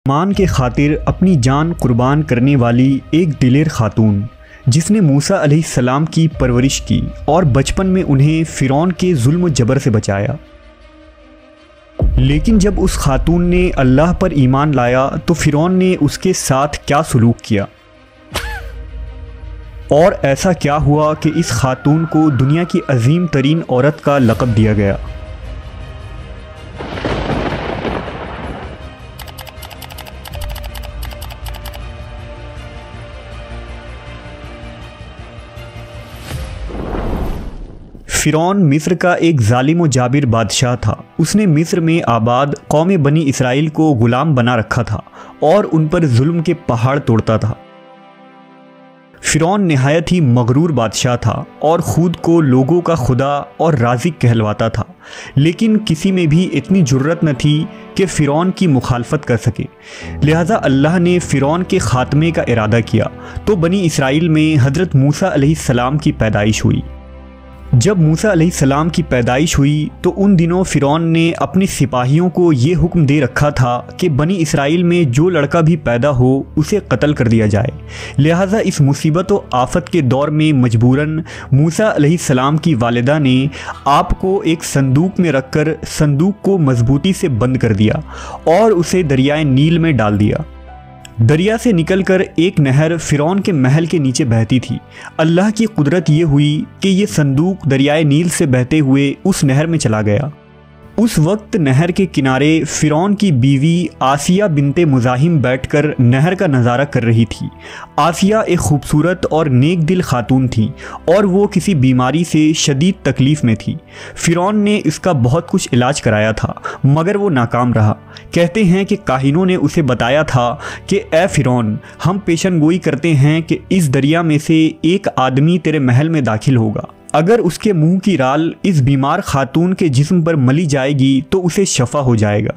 मान के खातिर अपनी जान कुर्बान करने वाली एक दिलेर खातून जिसने मूसा अलैहिस्सलाम की परवरिश की और बचपन में उन्हें फ़िरौन के जुल्म जबर से बचाया। लेकिन जब उस खातून ने अल्लाह पर ईमान लाया तो फ़िरौन ने उसके साथ क्या सलूक किया और ऐसा क्या हुआ कि इस खातून को दुनिया की अजीम तरीन औरत का लक़ब दिया गया। फ़िरौन मिस्र का एक जालिम व जाबिर बादशाह था। उसने मिस्र में आबाद कौम बनी इसराइल को ग़ुलाम बना रखा था और उन पर जुल्म के पहाड़ तोड़ता था। फ़िरौन नहायत ही मगरूर बादशाह था और ख़ुद को लोगों का खुदा और राज़िक कहलवाता था, लेकिन किसी में भी इतनी जुर्रत न थी कि फ़िरौन की मुखालफत कर सके। लिहाजा अल्लाह ने फ़िरौन के ख़ात्मे का इरादा किया तो बनी इसराइल में हज़रत मूसा अलैहिस्सलाम की पैदाइश हुई। जब मूसा अलैहिस्सलाम की पैदाइश हुई तो उन दिनों फ़िरौन ने अपने सिपाहियों को ये हुक्म दे रखा था कि बनी इसराइल में जो लड़का भी पैदा हो उसे कत्ल कर दिया जाए। लिहाजा इस मुसीबत व आफत के दौर में मजबूरन मूसा अलैहिस्सलाम की वालिदा ने आपको एक संदूक में रखकर संदूक को मजबूती से बंद कर दिया और उसे दरियाए नील में डाल दिया। दरिया से निकलकर एक नहर फ़िरौन के महल के नीचे बहती थी। अल्लाह की कुदरत ये हुई कि ये संदूक दरियाए नील से बहते हुए उस नहर में चला गया। उस वक्त नहर के किनारे फ़िरौन की बीवी आसिया बिनते मुज़ाहिम बैठकर नहर का नज़ारा कर रही थी। आसिया एक खूबसूरत और नेक दिल खातून थी और वो किसी बीमारी से शदीद तकलीफ़ में थी। फ़िरौन ने इसका बहुत कुछ इलाज कराया था मगर वो नाकाम रहा। कहते हैं कि काहिनों ने उसे बताया था कि ए फ़िरौन, हम पेशन गोई करते हैं कि इस दरिया में से एक आदमी तेरे महल में दाखिल होगा। अगर उसके मुंह की राल इस बीमार खातून के जिस्म पर मली जाएगी तो उसे शफा हो जाएगा।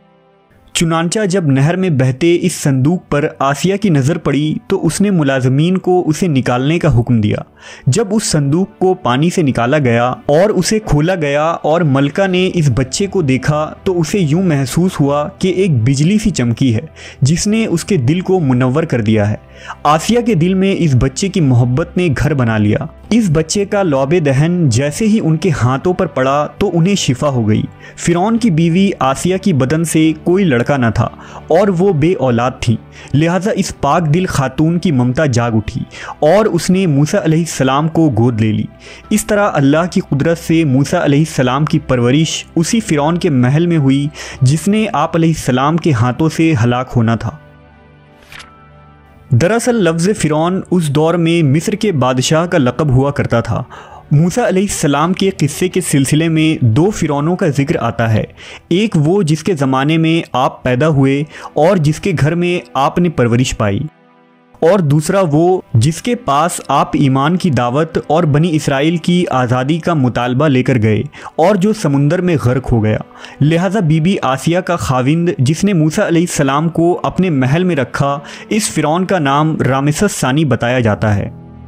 चुनांचा जब नहर में बहते इस संदूक पर आसिया की नज़र पड़ी तो उसने मुलाजमीन को उसे निकालने का हुक्म दिया। जब उस संदूक को पानी से निकाला गया और उसे खोला गया और मलका ने इस बच्चे को देखा तो उसे यूं महसूस हुआ कि एक बिजली सी चमकी है जिसने उसके दिल को मुनव्वर कर दिया है। आसिया के दिल में इस बच्चे की मोहब्बत ने घर बना लिया। इस बच्चे का लौबे दहन जैसे ही उनके हाथों पर पड़ा तो उन्हें शिफा हो गई। फ़िरौन की बीवी आसिया की बदन से कोई लड़का न था और वो बे औलाद थी। लिहाजा इस पाक दिल खातून की ममता जाग उठी और उसने मूसा अलैहिस्सलाम को गोद ले ली। इस तरह अल्लाह की कुदरत से मूसा अलैहिस्सलाम की परवरिश उसी फ़िरौन के महल में हुई जिसने आप अलैहिस्सलाम के हाथों से हलाक होना था। दरअसल लफ्ज़ फ़िरौन उस दौर में मिस्र के बादशाह का लक़ब हुआ करता था। मूसा अलैहिस्सलाम के क़िस्से के सिलसिले में दो फ़िरौनों का ज़िक्र आता है। एक वो जिसके ज़माने में आप पैदा हुए और जिसके घर में आपने परवरिश पाई, और दूसरा वो जिसके पास आप ईमान की दावत और बनी इसराइल की आज़ादी का मुतालबा लेकर गए और जो समुंदर में गर्क हो गया। लिहाजा बीबी आसिया का खाविंद जिसने मूसा अलैहिस्सलाम को अपने महल में रखा, इस फ़िरौन का नाम रामेसस सानी बताया जाता है।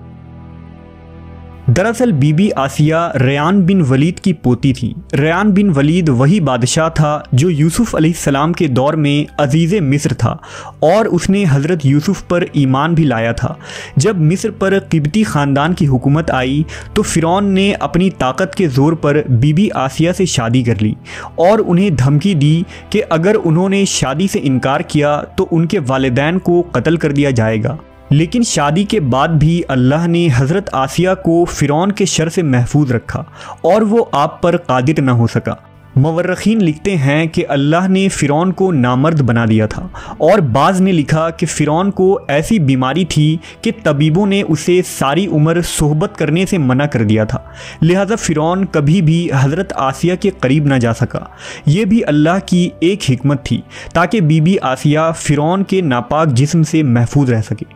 दरअसल बीबी आसिया रयान बिन वलीद की पोती थी। रयान बिन वलीद वही बादशाह था जो यूसुफ अलैहिस्सलाम के दौर में अजीज़ मिस्र था और उसने हज़रत यूसुफ पर ईमान भी लाया था। जब मिस्र पर क़िब्ती ख़ानदान की हुकूमत आई तो फ़िरौन ने अपनी ताकत के ज़ोर पर बीबी आसिया से शादी कर ली और उन्हें धमकी दी कि अगर उन्होंने शादी से इनकार किया तो उनके वालिदैन को कत्ल कर दिया जाएगा। लेकिन शादी के बाद भी अल्लाह ने हज़रत आसिया को फ़िरौन के शर से महफूज रखा और वो आप पर कादिर न हो सका। मवर्रखीन लिखते हैं कि अल्लाह ने फ़िरौन को नामर्द बना दिया था और बाज़ ने लिखा कि फ़िरौन को ऐसी बीमारी थी कि तबीबों ने उसे सारी उम्र सोहबत करने से मना कर दिया था। लिहाजा फ़िरौन कभी भी हज़रत आसिया के करीब न जा सका। ये भी अल्लाह की एक हिकमत थी ताकि बीबी आसिया फ़िरौन के नापाक जिस्म से महफूज रह सके।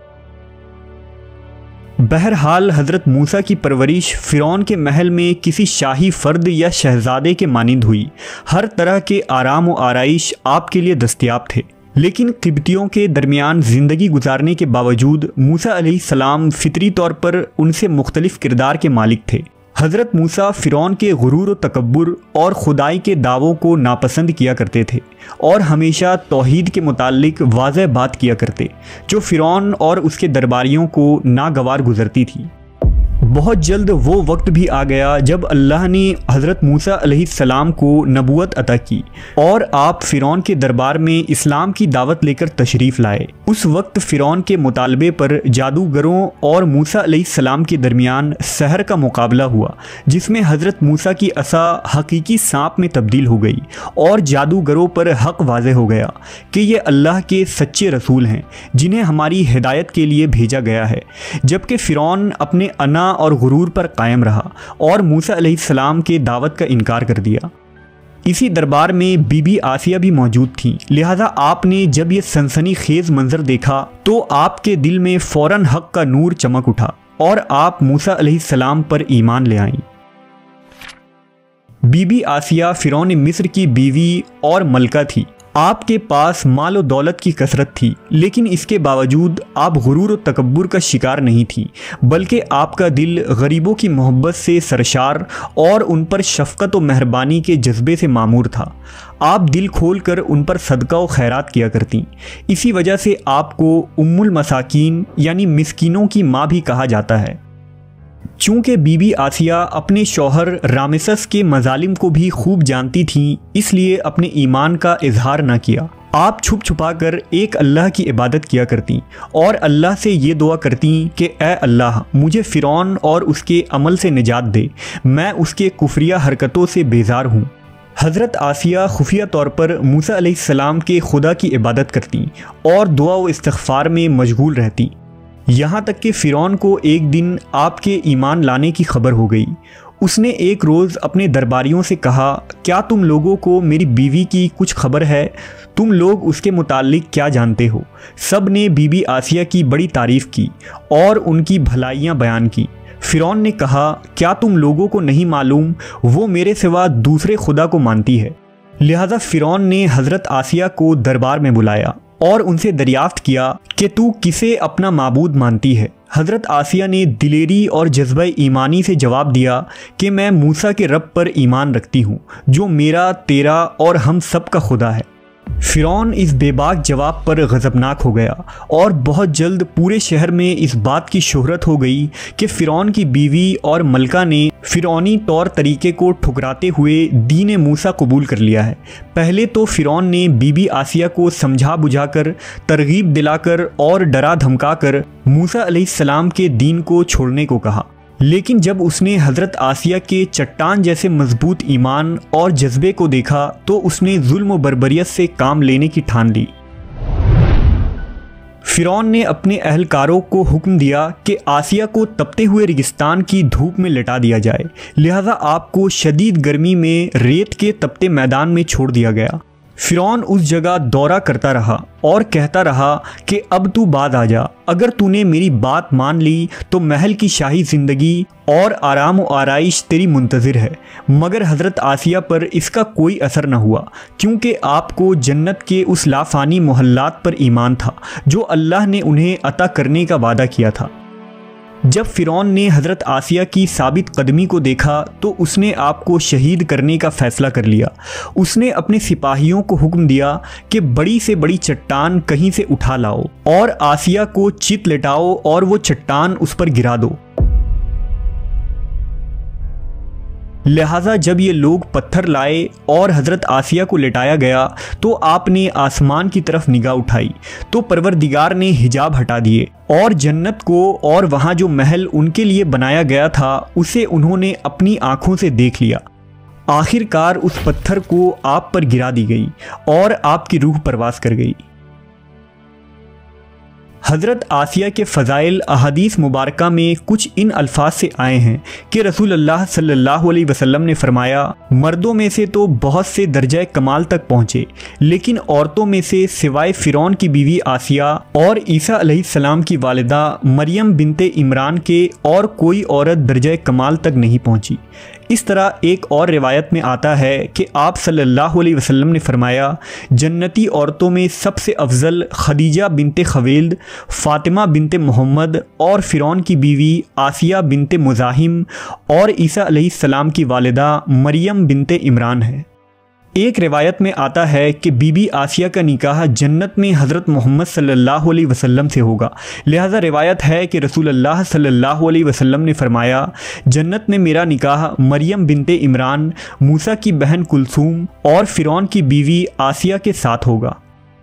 बहरहाल हज़रत मूसा की परवरिश फ़िरौन के महल में किसी शाही फ़र्द या शहज़ादे के मानिंद हुई। हर तरह के आराम व आराइश आपके लिए दस्तयाब थे। लेकिन क़िब्तियों के दरमियान ज़िंदगी गुजारने के बावजूद मूसा अलैहिस्सलाम फ़ितरी तौर पर उनसे मुख्तलिफ़ किरदार के मालिक थे। हज़रत मूसा फ़िरौन के गुरूर व तकब्बुर और खुदाई के दावों को नापसंद किया करते थे और हमेशा तौहीद के मुताल्लिक वाज़ेह बात किया करते, जो फ़िरौन और उसके दरबारियों को नागवार गुजरती थी। बहुत जल्द वो वक्त भी आ गया जब अल्लाह ने हज़रत मूसा अलैहिस्सलाम को नबूवत अता की और आप फ़िरौन के दरबार में इस्लाम की दावत लेकर तशरीफ़ लाए। उस वक्त फ़िरौन के मुतालबे पर जादूगरों और मूसा अलैहिस्सलाम के दरमियान सहर का मुकाबला हुआ, जिसमें हज़रत मूसा की असा हकीकी सांप में तब्दील हो गई और जादूगरों पर हक़ वाज़ेह हो गया कि ये अल्लाह के सच्चे रसूल हैं जिन्हें हमारी हिदायत के लिए भेजा गया है। जबकि फ़िरौन अपने अना और गुरूर पर कायम रहा और मूसा अलैहिस्सलाम के दावत का इनकार कर दिया। इसी दरबार में बीबी आसिया भी मौजूद थी, लिहाजा आपने जब ये सनसनीखेज मंजर देखा तो आपके दिल में फ़ौरन हक़ का नूर चमक उठा और आप मूसा अलैहिस्सलाम पर ईमान ले आईं। बीबी आसिया फ़िरौन मिस्र की बीवी और मलका थी। आपके पास माल और दौलत की कसरत थी, लेकिन इसके बावजूद आप गुरूर और तकब्बुर का शिकार नहीं थी, बल्कि आपका दिल गरीबों की मोहब्बत से सरशार और उन पर शफ़क़त और मेहरबानी के जज्बे से मामूर था। आप दिल खोल कर उन पर सदका और खैरात किया करती। इसी वजह से आपको उम्मुल मसाकीन यानी मिस्कीनों की माँ भी कहा जाता है। चूँकि बीबी आसिया अपने शौहर रामेसस के मजालिम को भी खूब जानती थीं, इसलिए अपने ईमान का इजहार न किया। आप छुप छुपा कर एक अल्लाह की इबादत किया करती और अल्लाह से ये दुआ करती कि ए अल्लाह, मुझे फ़िरौन और उसके अमल से निजात दे, मैं उसके कुफरिया हरकतों से बेजार हूँ। हज़रत आसिया खुफिया तौर पर मूसा अलैहिस्सलाम के खुदा की इबादत करती और दुआ व इस्तिग़फ़ार में मशगूल रहती। यहाँ तक कि फ़िरौन को एक दिन आपके ईमान लाने की खबर हो गई। उसने एक रोज़ अपने दरबारियों से कहा, क्या तुम लोगों को मेरी बीवी की कुछ खबर है? तुम लोग उसके मुताल्लिक क्या जानते हो? सब ने बीबी आसिया की बड़ी तारीफ़ की और उनकी भलाइयाँ बयान की। फ़िरौन ने कहा, क्या तुम लोगों को नहीं मालूम वो मेरे सिवा दूसरे खुदा को मानती है? लिहाजा फ़िरौन ने हज़रत आसिया को दरबार में बुलाया और उनसे दरियाफ्त किया कि तू किसे अपना माबूद मानती है। हज़रत आसिया ने दिलेरी और जज्बा ईमानी से जवाब दिया कि मैं मूसा के रब पर ईमान रखती हूँ, जो मेरा, तेरा और हम सब का खुदा है। फ़िरौन इस बेबाक जवाब पर गज़बनाक हो गया और बहुत जल्द पूरे शहर में इस बात की शोहरत हो गई कि फ़िरौन की बीवी और मलका ने फ़िरौनी तौर तरीके को ठुकराते हुए दीन मूसा कबूल कर लिया है। पहले तो फ़िरौन ने बीबी आसिया को समझा बुझाकर, तरगीब दिलाकर और डरा धमकाकर मूसा अलैहिस्सलाम के दीन को छोड़ने को कहा, लेकिन जब उसने हज़रत आसिया के चट्टान जैसे मजबूत ईमान और जज्बे को देखा तो उसने जुल्म व बर्बरियत से काम लेने की ठान ली। फ़िरौन ने अपने अहलकारों को हुक्म दिया कि आसिया को तपते हुए रेगिस्तान की धूप में लिटा दिया जाए, लिहाजा आपको शदीद गर्मी में रेत के तपते मैदान में छोड़ दिया गया। फ़िरौन उस जगह दौरा करता रहा और कहता रहा कि अब तू बाद आ जा, अगर तूने मेरी बात मान ली तो महल की शाही ज़िंदगी और आराम व आराइश तेरी मुंतज़िर है। मगर हज़रत आसिया पर इसका कोई असर न हुआ, क्योंकि आपको जन्नत के उस लाफानी मोहल्लात पर ईमान था जो अल्लाह ने उन्हें अता करने का वादा किया था। जब फ़िरौन ने हज़रत आसिया की साबित कदमी को देखा तो उसने आपको शहीद करने का फ़ैसला कर लिया। उसने अपने सिपाहियों को हुक्म दिया कि बड़ी से बड़ी चट्टान कहीं से उठा लाओ और आसिया को चित लिटाओ और वो चट्टान उस पर गिरा दो। लिहाजा जब ये लोग पत्थर लाए और हज़रत आसिया को लिटाया गया तो आपने आसमान की तरफ निगाह उठाई तो परवरदिगार ने हिजाब हटा दिए और जन्नत को और वहाँ जो महल उनके लिए बनाया गया था उसे उन्होंने अपनी आँखों से देख लिया। आखिरकार उस पत्थर को आप पर गिरा दी गई और आपकी रूह परवास कर गई। हज़रत आसिया के फ़ज़ाइल अहादीस मुबारका में कुछ इन अल्फाज से आए हैं कि रसूल अल्लाह सल्लल्लाहु अलैहि वसल्लम ने फरमाया, मर्दों में से तो बहुत से दर्जा कमाल तक पहुँचे, लेकिन औरतों में से सिवाय फ़िरौन की बीवी आसिया और ईसा अलैहिस्सलाम की वालिदा मरियम बिनते इमरान के और कोई औरत दर्जा कमाल तक नहीं पहुँची। इस तरह एक और रिवायत में आता है कि आप सल्लल्लाहु अलैहि वसल्लम ने फरमाया, जन्नती औरतों में सबसे अफजल खदीजा बिनते खवेल्द, फ़ातिमा बिनते मोहम्मद और फ़िरौन की बीवी आसिया बिनते मुज़ाहिम और ईसा अलैहिस्सलाम की वालिदा मरियम बिनते इमरान है। एक रिवायत में आता है कि बीबी आसिया का निकाह जन्नत में हज़रत मोहम्मद सल्लल्लाहु अलैहि वसल्लम से होगा। लिहाजा रिवायत है कि रसूलुल्लाह सल्लल्लाहु अलैहि वसल्लम ने फरमाया, जन्नत में मेरा निकाह मरियम बिनते इमरान, मूसा की बहन कुलसूम और फ़िरौन की बीवी आसिया के साथ होगा।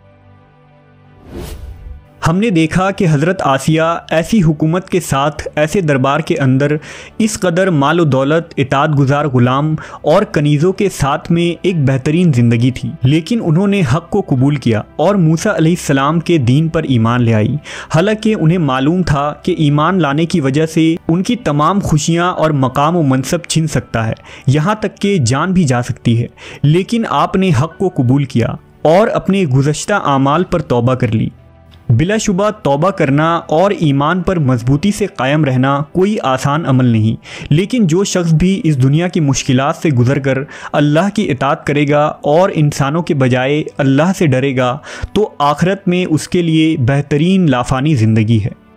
हमने देखा कि हज़रत आसिया ऐसी हुकूमत के साथ, ऐसे दरबार के अंदर इस कदर माल व दौलत, इताअत गुज़ार ग़ुलाम और कनीज़ों के साथ में एक बेहतरीन ज़िंदगी थी, लेकिन उन्होंने हक़ को कबूल किया और मूसा अलैहिस्सलाम के दीन पर ईमान ले आई। हालांकि उन्हें मालूम था कि ईमान लाने की वजह से उनकी तमाम खुशियाँ और मकाम व मनसब छिन सकता है, यहाँ तक कि जान भी जा सकती है, लेकिन आपने हक़ को कबूल किया और अपने गुज़श्ता आमाल पर तौबा कर ली। बिलाशुबा तौबा करना और ईमान पर मजबूती से कायम रहना कोई आसान अमल नहीं, लेकिन जो शख्स भी इस दुनिया की मुश्किलात से गुज़र कर अल्लाह की इताअत करेगा और इंसानों के बजाय अल्लाह से डरेगा तो आखिरत में उसके लिए बेहतरीन लाफानी ज़िंदगी है।